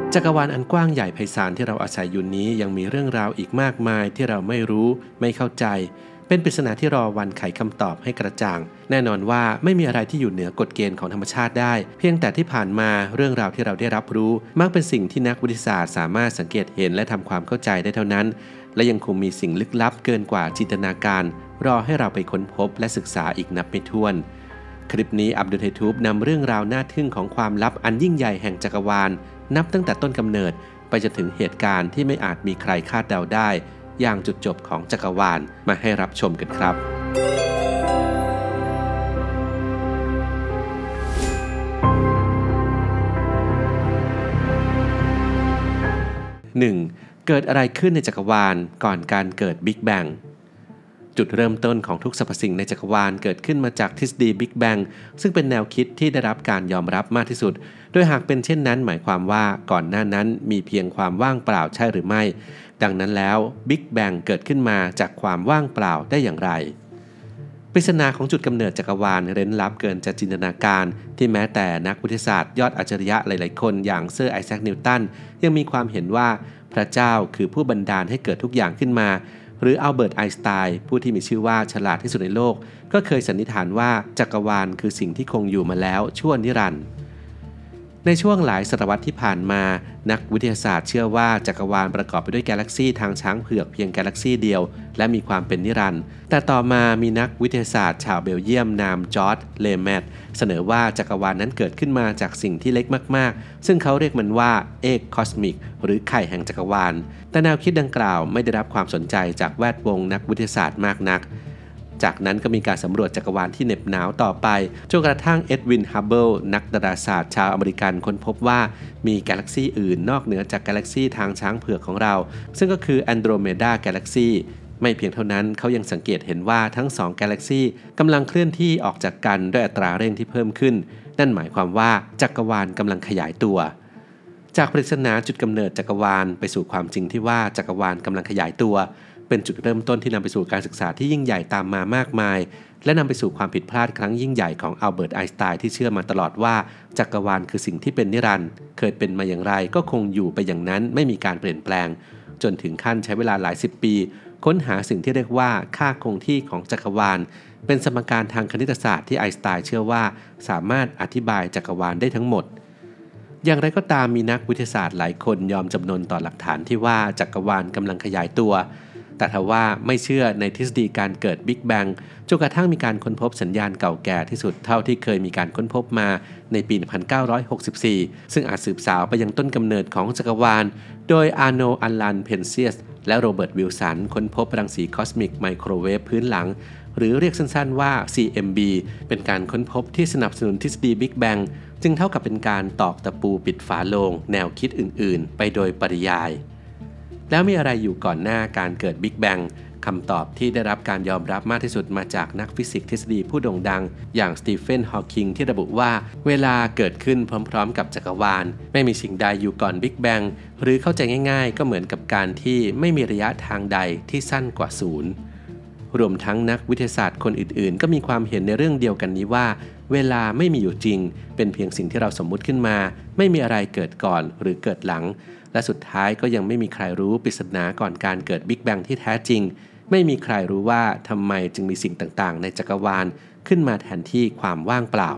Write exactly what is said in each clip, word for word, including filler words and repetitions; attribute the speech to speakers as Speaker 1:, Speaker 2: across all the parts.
Speaker 1: จักรวาลอันกว้างใหญ่ไพศาลที่เราอาศัยอยู่นี้ยังมีเรื่องราวอีกมากมายที่เราไม่รู้ไม่เข้าใจเป็นปริศนาที่รอวันไขคำตอบให้กระจ่างแน่นอนว่าไม่มีอะไรที่อยู่เหนือกฎเกณฑ์ของธรรมชาติได้เพียงแต่ที่ผ่านมาเรื่องราวที่เราได้รับรู้มักเป็นสิ่งที่นักวิทยาศาสตร์สามารถสังเกตเห็นและทำความเข้าใจได้เท่านั้นและยังคงมีสิ่งลึกลับเกินกว่าจินตนาการรอให้เราไปค้นพบและศึกษาอีกนับไม่ถ้วนคลิปนี้อับดุลไฮทูบนำเรื่องราวน่าทึ่งของความลับอันยิ่งใหญ่แห่งจักรวาลนับตั้งแต่ต้นกำเนิดไปจนถึงเหตุการณ์ที่ไม่อาจมีใครคาดเดาได้อย่างจุดจบของจักรวาลมาให้รับชมกันครับ หนึ่ง. เกิดอะไรขึ้นในจักรวาลก่อนการเกิดบิ๊กแบงจุดเริ่มต้นของทุกสรรพสิ่งในจักรวาลเกิดขึ้นมาจากทฤษฎีบิ๊กแบงซึ่งเป็นแนวคิดที่ได้รับการยอมรับมากที่สุดโดยหากเป็นเช่นนั้นหมายความว่าก่อนหน้านั้นมีเพียงความว่างเปล่าใช่หรือไม่ดังนั้นแล้วบิ๊กแบงเกิดขึ้นมาจากความว่างเปล่าได้อย่างไรปริศนาของจุดกำเนิดจักรวาลเร้นลับเกินจะจินตนาการที่แม้แต่นักวิทยาศาสตร์ยอดอัจฉริยะหลายๆคนอย่างเซอร์ไอแซคนิวตันยังมีความเห็นว่าพระเจ้าคือผู้บันดาลให้เกิดทุกอย่างขึ้นมาหรืออัลเบิร์ตไอน์สไตน์ผู้ที่มีชื่อว่าฉลาดที่สุดในโลกก็เคยสันนิษฐานว่าจักรวาลคือสิ่งที่คงอยู่มาแล้วชั่วนิรันดร์ในช่วงหลายศตวรรษที่ผ่านมานักวิทยาศาสตร์เชื่อว่าจักรวาลประกอบไปด้วยกาแล็กซีทางช้างเผือกเพียงกาแล็กซีเดียวและมีความเป็นนิรันดร์แต่ต่อมามีนักวิทยาศาสตร์ชาวเบลเยียมนามจอร์จเลแมตเสนอว่าจักรวาลนั้นเกิดขึ้นมาจากสิ่งที่เล็กมากๆซึ่งเขาเรียกมันว่าเอกคอสมิกหรือไข่แห่งจักรวาลแต่แนวคิดดังกล่าวไม่ได้รับความสนใจจากแวดวงนักวิทยาศาสตร์มากนักจากนั้นก็มีการสำรวจจักรวาลที่เหน็บหนาวต่อไปจนกระทั่งเอ็ดวิน ฮับเบิลนักดาราศาสตร์ชาวอเมริกันค้นพบว่ามีกาแล็กซีอื่นนอกเหนือจากกาแล็กซีทางช้างเผือกของเราซึ่งก็คือ Andromeda Galaxy ไม่เพียงเท่านั้นเขายังสังเกตเห็นว่าทั้งสองกาแล็กซีกำลังเคลื่อนที่ออกจากกันด้วยอัตราเร่งที่เพิ่มขึ้นนั่นหมายความว่าจักรวาลกำลังขยายตัวจากปริศนาจุดกำเนิดจักรวาลไปสู่ความจริงที่ว่าจักรวาลกำลังขยายตัวเป็นจุดเริ่มต้นที่นำไปสู่การศึกษาที่ยิ่งใหญ่ตามมามากมายและนำไปสู่ความผิดพลาดครั้งยิ่งใหญ่ของอัลเบิร์ตไอน์สไตน์ที่เชื่อมาตลอดว่าจักรวาลคือสิ่งที่เป็นนิรันดร์เคยเป็นมาอย่างไรก็คงอยู่ไปอย่างนั้นไม่มีการเปลี่ยนแปลงจนถึงขั้นใช้เวลาหลายสิบปีค้นหาสิ่งที่เรียกว่าค่าคงที่ของจักรวาลเป็นสมการทางคณิตศาสตร์ที่ไอน์สไตน์เชื่อว่าสามารถอธิบายจักรวาลได้ทั้งหมดอย่างไรก็ตามมีนักวิทยาศาสตร์หลายคนยอมจำนนต่อหลักฐานที่ว่าจักรวาลกำลังขยายตัวแต่ทว่าไม่เชื่อในทฤษฎีการเกิดบิ๊กแบงจนกระทั่งมีการค้นพบสัญญาณเก่าแก่ที่สุดเท่าที่เคยมีการค้นพบมาในปี หนึ่งพันเก้าร้อยหกสิบสี่ ซึ่งอาจสืบสาวไปยังต้นกำเนิดของจักรวาลโดยอาร์โน อัลลัน เพนเซียสและโรเบิร์ต วิลสันค้นพบรังสีคอสมิกไมโครเวฟพื้นหลังหรือเรียกสั้นๆว่า ซี เอ็ม บี เป็นการค้นพบที่สนับสนุนทฤษฎีบิ๊กแบงจึงเท่ากับเป็นการตอกตะปูปิดฝาโลงแนวคิดอื่นๆไปโดยปริยายแล้วมีอะไรอยู่ก่อนหน้าการเกิดบิ๊กแบงคำตอบที่ได้รับการยอมรับมากที่สุดมาจากนักฟิสิกส์ทฤษฎีผู้โด่งดังอย่างสตีเฟน ฮอว์กิงที่ระบุว่าเวลาเกิดขึ้นพร้อมๆกับจักรวาลไม่มีสิ่งใดอยู่ก่อนบิ๊กแบงหรือเข้าใจง่ายๆก็เหมือนกับการที่ไม่มีระยะทางใดที่สั้นกว่าศูนย์รวมทั้งนักวิทยาศาสตร์คนอื่นๆก็มีความเห็นในเรื่องเดียวกันนี้ว่าเวลาไม่มีอยู่จริงเป็นเพียงสิ่งที่เราสมมุติขึ้นมาไม่มีอะไรเกิดก่อนหรือเกิดหลังและสุดท้ายก็ยังไม่มีใครรู้ปริศนาก่อนการเกิดบิ๊กแบงที่แท้จริงไม่มีใครรู้ว่าทำไมจึงมีสิ่งต่างๆในจักรวาลขึ้นมาแทนที่ความว่างเปล่า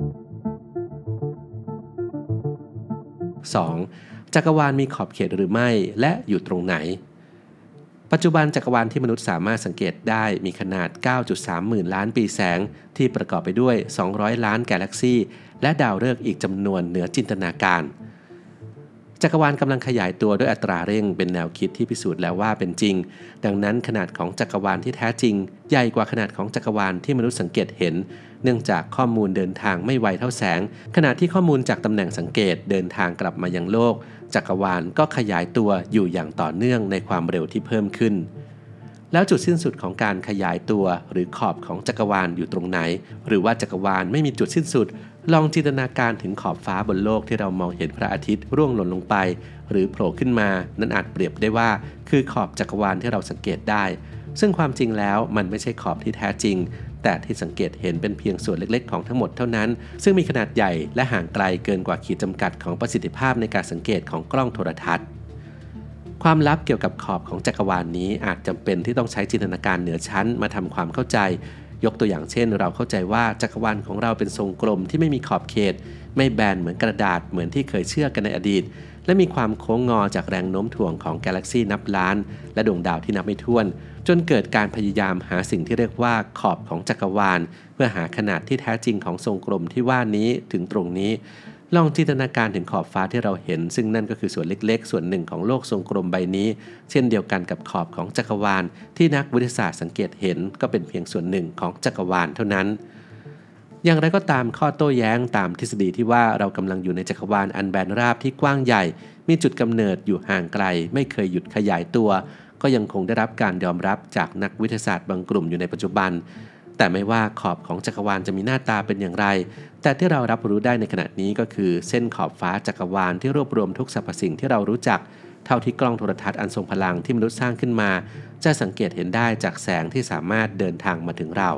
Speaker 1: สอง. จักรวาลมีขอบเขตหรือไม่และอยู่ตรงไหนปัจจุบันจักรวาลที่มนุษย์สามารถสังเกตได้มีขนาด เก้าจุดสาม หมื่นล้านปีแสงที่ประกอบไปด้วยสองร้อยล้านกาแล็กซีและดาวฤกษ์อีกจำนวนเหนือจินตนาการจักรวาลกำลังขยายตัวด้วยอัตราเร่งเป็นแนวคิดที่พิสูจน์แล้วว่าเป็นจริงดังนั้นขนาดของจักรวาลที่แท้จริงใหญ่กว่าขนาดของจักรวาลที่มนุษย์สังเกตเห็นเนื่องจากข้อมูลเดินทางไม่ไวเท่าแสงขณะที่ข้อมูลจากตำแหน่งสังเกตเดินทางกลับมายังโลกจักรวาลก็ขยายตัวอยู่อย่างต่อเนื่องในความเร็วที่เพิ่มขึ้นแล้วจุดสิ้นสุดของการขยายตัวหรือขอบของจักรวาลอยู่ตรงไหนหรือว่าจักรวาลไม่มีจุดสิ้นสุดลองจินตนาการถึงขอบฟ้าบนโลกที่เรามองเห็นพระอาทิตย์ร่วงหล่นลงไปหรือโผล่ขึ้นมานั้นอาจเปรียบได้ว่าคือขอบจักรวาลที่เราสังเกตได้ซึ่งความจริงแล้วมันไม่ใช่ขอบที่แท้จริงแต่ที่สังเกตเห็นเป็นเพียงส่วนเล็กๆของทั้งหมดเท่านั้นซึ่งมีขนาดใหญ่และห่างไกลเกินกว่าขีดจำกัดของประสิทธิภาพในการสังเกตของกล้องโทรทัศน์ความลับเกี่ยวกับขอบของจักรวาล นี้อาจจำเป็นที่ต้องใช้จินตนาการเหนือชั้นมาทำความเข้าใจยกตัวอย่างเช่นเราเข้าใจว่าจักรวาลของเราเป็นทรงกลมที่ไม่มีขอบเขตไม่แบนเหมือนกระดาษเหมือนที่เคยเชื่อกันในอดีตและมีความโค้งงอจากแรงโน้มถ่วงของกาแล็กซีนับล้านและดวงดาวที่นับไม่ถ้วนจนเกิดการพยายามหาสิ่งที่เรียกว่าขอบของจักรวาลเพื่อหาขนาดที่แท้จริงของทรงกลมที่ว่านี้ถึงตรงนี้ลองจินตนาการถึงขอบฟ้าที่เราเห็นซึ่งนั่นก็คือส่วนเล็กๆส่วนหนึ่งของโลกทรงกลมใบนี้เช่นเดียวกันกับขอบของจักรวาลที่นักวิทยาศาสตร์สังเกตเห็นก็เป็นเพียงส่วนหนึ่งของจักรวาลเท่านั้นอย่างไรก็ตามข้อโต้แย้งตามทฤษฎีที่ว่าเรากำลังอยู่ในจักรวาลอันแบนราบที่กว้างใหญ่มีจุดกำเนิดอยู่ห่างไกลไม่เคยหยุดขยายตัวก็ยังคงได้รับการยอมรับจากนักวิทยาศาสตร์บางกลุ่มอยู่ในปัจจุบันแต่ไม่ว่าขอบของจักรวาลจะมีหน้าตาเป็นอย่างไรแต่ที่เรารับรู้ได้ในขณะนี้ก็คือเส้นขอบฟ้าจักรวาลที่รวบรวมทุกสรรพสิ่งที่เรารู้จักเท่าที่กล้องโทรทัศน์อันทรงพลังที่มนุษย์สร้างขึ้นมาจะสังเกตเห็นได้จากแสงที่สามารถเดินทางมาถึงเรา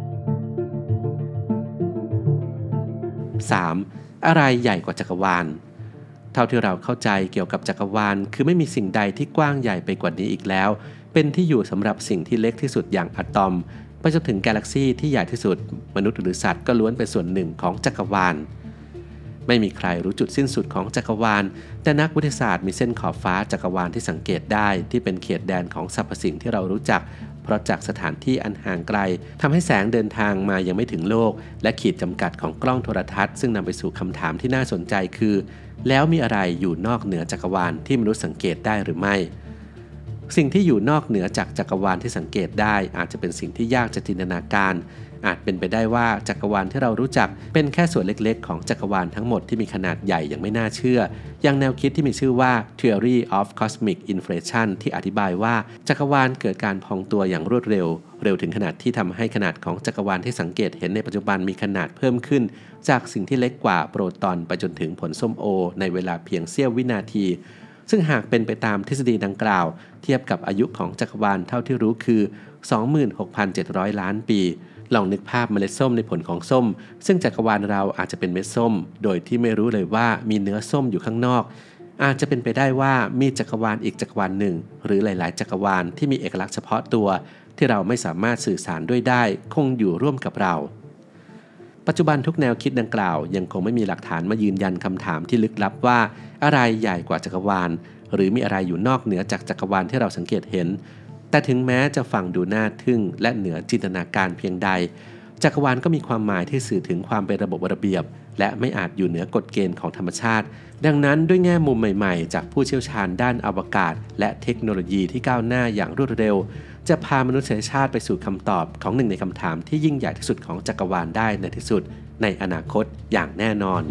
Speaker 1: สาม อะไรใหญ่กว่าจักรวาลเท่าที่เราเข้าใจเกี่ยวกับจักรวาลคือไม่มีสิ่งใดที่กว้างใหญ่ไปกว่านี้อีกแล้วเป็นที่อยู่สำหรับสิ่งที่เล็กที่สุดอย่างอะตอมไปจนถึงกาแล็กซีที่ใหญ่ที่สุดมนุษย์หรือสัตว์ก็ล้วนเป็นส่วนหนึ่งของจักรวาลไม่มีใครรู้จุดสิ้นสุดของจักรวาลแต่นักวิทยาศาสตร์มีเส้นขอบฟ้าจักรวาลที่สังเกตได้ที่เป็นเขตแดนของสรรพสิ่งที่เรารู้จักเพราะจากสถานที่อันห่างไกลทำให้แสงเดินทางมายังไม่ถึงโลกและขีดจำกัดของกล้องโทรทัศน์ซึ่งนำไปสู่คำถามที่น่าสนใจคือแล้วมีอะไรอยู่นอกเหนือจักรวาลที่มนุษย์สังเกตได้หรือไม่สิ่งที่อยู่นอกเหนือจากจักรวาลที่สังเกตได้อาจจะเป็นสิ่งที่ยากจะจินตนาการอาจเป็นไปได้ว่าจักรวาลที่เรารู้จักเป็นแค่ส่วนเล็กๆของจักรวาลทั้งหมดที่มีขนาดใหญ่อย่างไม่น่าเชื่ออย่างแนวคิดที่มีชื่อว่า Theory of Cosmic Inflation ที่อธิบายว่าจักรวาลเกิดการพองตัวอย่างรวดเร็วเร็วถึงขนาดที่ทำให้ขนาดของจักรวาลที่สังเกตเห็นในปัจจุบันมีขนาดเพิ่มขึ้นจากสิ่งที่เล็กกว่าโปรตอนไปจนถึงผลส้มโอในเวลาเพียงเสี้ยววินาทีซึ่งหากเป็นไปตามทฤษฎีดังกล่าวเทียบกับอายุของจักรวาลเท่าที่รู้คือ สองหมื่นหกพันเจ็ดร้อย ล้านปีลองนึกภาพเมล็ดส้มในผลของส้มซึ่งจักรวาลเราอาจจะเป็นเม็ดส้มโดยที่ไม่รู้เลยว่ามีเนื้อส้มอยู่ข้างนอกอาจจะเป็นไปได้ว่ามีจักรวาลอีกจักรวาลหนึ่งหรือหลายๆจักรวาลที่มีเอกลักษณ์เฉพาะตัวที่เราไม่สามารถสื่อสารด้วยได้คงอยู่ร่วมกับเราปัจจุบันทุกแนวคิดดังกล่าวยังคงไม่มีหลักฐานมายืนยันคำถามที่ลึกลับว่าอะไรใหญ่กว่าจักรวาลหรือมีอะไรอยู่นอกเหนือจากจักรวาลที่เราสังเกตเห็นแต่ถึงแม้จะฟังดูน่าทึ่งและเหนือจินตนาการเพียงใดจักรวาลก็มีความหมายที่สื่อถึงความเป็นระบบระเบียบและไม่อาจอยู่เหนือกฎเกณฑ์ของธรรมชาติดังนั้นด้วยแง่มุมใหม่ๆจากผู้เชี่ยวชาญด้านอวกาศและเทคโนโลยีที่ก้าวหน้าอย่างรวดเร็วจะพามนุษยชาติไปสู่คำตอบของหนึ่งในคำถามที่ยิ่งใหญ่ที่สุดของจักรวาลได้ในที่สุดในอนาคตอย่างแน่นอน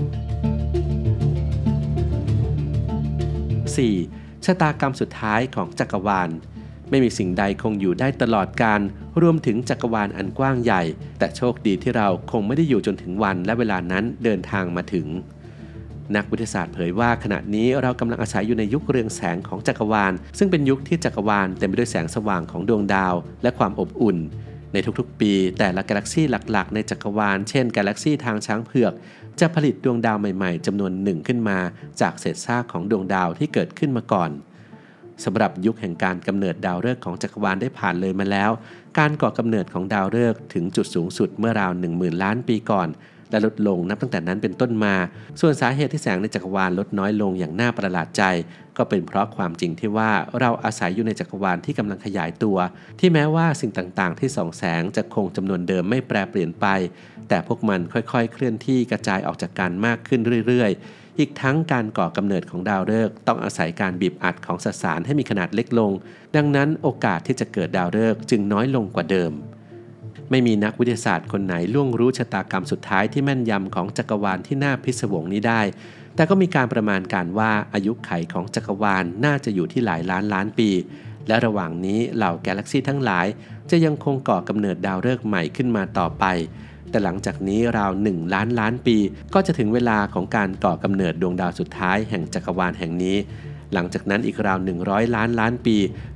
Speaker 1: สี่ ชะตากรรมสุดท้ายของจักรวาลไม่มีสิ่งใดคงอยู่ได้ตลอดกาลรวมถึงจักรวาลอันกว้างใหญ่แต่โชคดีที่เราคงไม่ได้อยู่จนถึงวันและเวลานั้นเดินทางมาถึงนักวิทยาศาสตร์เผยว่าขณะนี้เรากำลังอาศัยอยู่ในยุคเรืองแสงของจักรวาลซึ่งเป็นยุคที่จักรวาลเต็มไปด้วยแสงสว่างของดวงดาวและความอบอุ่นในทุกๆปีแต่ละกาแล็กซีหลักๆในจักรวาลเช่นกาแล็กซีทางช้างเผือกจะผลิตดวงดาวใหม่ๆจำนวนหนึ่งขึ้นมาจากเศษซากของดวงดาวที่เกิดขึ้นมาก่อนสำหรับยุคแห่งการกำเนิดดาวฤกษ์ของจักรวาลได้ผ่านเลยมาแล้วการก่อกำเนิดของดาวฤกษ์ถึงจุดสูงสุดเมื่อราว หนึ่งหมื่น ล้านปีก่อนและลดลงนับตั้งแต่นั้นเป็นต้นมาส่วนสาเหตุที่แสงในจักรวาลลดน้อยลงอย่างน่าประหลาดใจก็เป็นเพราะความจริงที่ว่าเราอาศัยอยู่ในจักรวาลที่กำลังขยายตัวที่แม้ว่าสิ่งต่างๆที่ส่องแสงจะคงจำนวนเดิมไม่แปรเปลี่ยนไปแต่พวกมันค่อยๆเคลื่อนที่กระจายออกจากกันมากขึ้นเรื่อยๆอีกทั้งการก่อกำเนิดของดาวฤกษ์ต้องอาศัยการบีบอัดของสสารให้มีขนาดเล็กลงดังนั้นโอกาสที่จะเกิดดาวฤกษ์จึงน้อยลงกว่าเดิมไม่มีนักวิทยาศาสตร์คนไหนล่วงรู้ชะตากรรมสุดท้ายที่แม่นยำของจักรวาลที่น่าพิศวงนี้ได้แต่ก็มีการประมาณการว่าอายุขัยของจักรวาลน่าจะอยู่ที่หลายล้านล้านปีและระหว่างนี้เหล่ากาแล็กซีทั้งหลายจะยังคงก่อกำเนิดดาวฤกษ์ใหม่ขึ้นมาต่อไปแต่หลังจากนี้ราวหนึ่งล้านล้านปีก็จะถึงเวลาของการก่อกำเนิดดวงดาวสุดท้ายแห่งจักรวาลแห่งนี้หลังจากนั้นอีกราวหนึ่งร้อยล้านล้านปี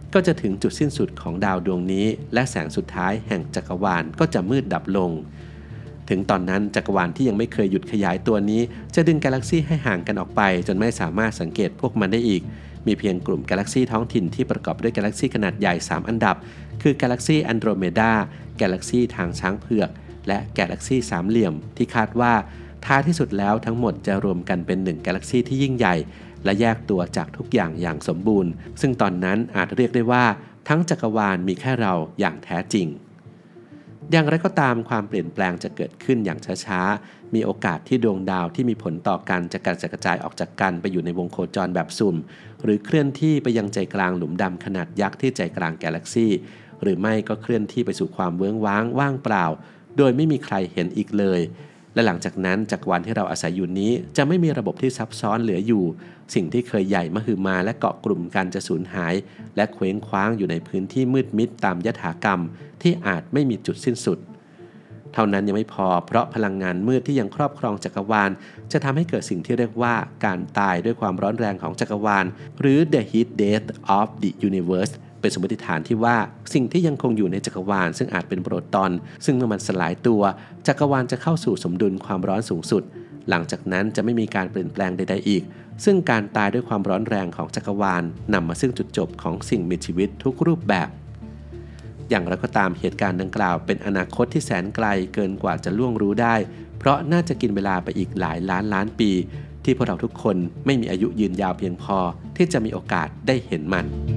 Speaker 1: ก็จะถึงจุดสิ้นสุดของดาวดวงนี้และแสงสุดท้ายแห่งจักรวาลก็จะมืดดับลงถึงตอนนั้นจักรวาลที่ยังไม่เคยหยุดขยายตัวนี้จะดึงกาแล็กซี่ให้ห่างกันออกไปจนไม่สามารถสังเกตพวกมันได้อีกมีเพียงกลุ่มกาแล็กซี่ท้องถิ่นที่ประกอบด้วยกาแล็กซี่ขนาดใหญ่สามอันดับคือกาแล็กซี่แอนโดรเมดากาแล็กซี่ทางช้างเผือกและกาแล็กซี่สามเหลี่ยมที่คาดว่าท้ายที่สุดแล้วทั้งหมดจะรวมกันเป็นหนึ่งกาแล็กซี่ที่ยิ่งใหญ่และแยกตัวจากทุกอย่างอย่างสมบูรณ์ซึ่งตอนนั้นอาจเรียกได้ว่าทั้งจักรวาลมีแค่เราอย่างแท้จริงอย่างไรก็ตามความเปลี่ยนแปลงจะเกิดขึ้นอย่างช้าๆมีโอกาสที่ดวงดาวที่มีผลต่อกันจะกระจายออกจากกันไปอยู่ในวงโคจรแบบสุ่มหรือเคลื่อนที่ไปยังใจกลางหลุมดำขนาดยักษ์ที่ใจกลางกาแล็กซี่หรือไม่ก็เคลื่อนที่ไปสู่ความเวิ้งว้างว่างเปล่าโดยไม่มีใครเห็นอีกเลยและหลังจากนั้นจักรวาลที่เราอาศัยอยู่นี้จะไม่มีระบบที่ซับซ้อนเหลืออยู่สิ่งที่เคยใหญ่มหึมาและเกาะกลุ่มกันจะสูญหายและเคว้งคว้างอยู่ในพื้นที่มืดมิดตามยถากรรมที่อาจไม่มีจุดสิ้นสุดเท่านั้นยังไม่พอเพราะพลังงานมืดที่ยังครอบครองจักรวาลจะทำให้เกิดสิ่งที่เรียกว่าการตายด้วยความร้อนแรงของจักรวาลหรือ the heat death of the universeเป็นสมมติฐานที่ว่าสิ่งที่ยังคงอยู่ในจักรวาลซึ่งอาจเป็นโปรตอนซึ่งเมื่อมันสลายตัวจักรวาลจะเข้าสู่สมดุลความร้อนสูงสุดหลังจากนั้นจะไม่มีการเปลี่ยนแปลงใดๆอีกซึ่งการตายด้วยความร้อนแรงของจักรวาลนำมาซึ่งจุดจบของสิ่งมีชีวิตทุกรูปแบบอย่างไรก็ตามเหตุการณ์ดังกล่าวเป็นอนาคตที่แสนไกลเกินกว่าจะล่วงรู้ได้เพราะน่าจะกินเวลาไปอีกหลายล้านล้านปีที่พวกเราทุกคนไม่มีอายุยืนยาวเพียงพอที่จะมีโอกาสได้เห็นมัน